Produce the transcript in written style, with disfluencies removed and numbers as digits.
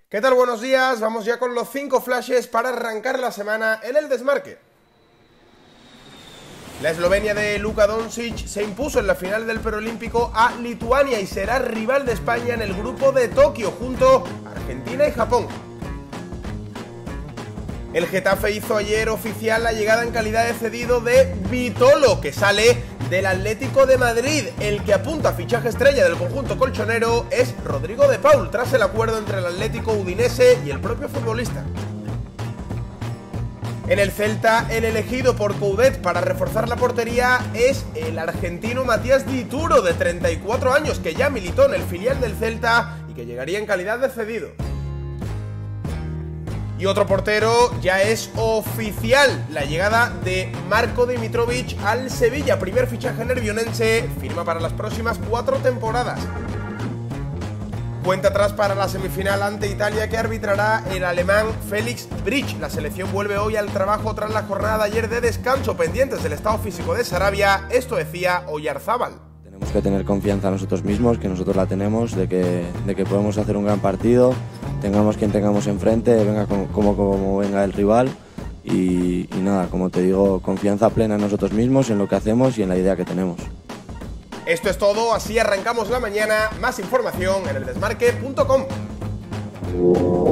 ¿Qué tal? Buenos días, vamos ya con los 5 flashes para arrancar la semana en el desmarque. La Eslovenia de Luka Doncic se impuso en la final del Preolímpico a Lituania y será rival de España en el grupo de Tokio junto a Argentina y Japón. El Getafe hizo ayer oficial la llegada en calidad de cedido de Vitolo, que sale del Atlético de Madrid. El que apunta a fichaje estrella del conjunto colchonero es Rodrigo de Paul, tras el acuerdo entre el Atlético Udinese y el propio futbolista. En el Celta, el elegido por Coudet para reforzar la portería es el argentino Matías Dituro, de 34 años, que ya militó en el filial del Celta y que llegaría en calidad de cedido. Y otro portero, ya es oficial la llegada de Marko Dimitrovic al Sevilla, primer fichaje nervionense, firma para las próximas 4 temporadas. Cuenta atrás para la semifinal ante Italia que arbitrará el alemán Felix Brych. La selección vuelve hoy al trabajo tras la jornada de ayer de descanso, pendientes del estado físico de Sarabia. Esto decía Oyarzábal. Tenemos que tener confianza en nosotros mismos, que nosotros la tenemos, de que podemos hacer un gran partido, tengamos quien tengamos enfrente, venga como venga el rival y nada, como te digo, confianza plena en nosotros mismos, en lo que hacemos y en la idea que tenemos. Esto es todo, así arrancamos la mañana. Más información en eldesmarque.com.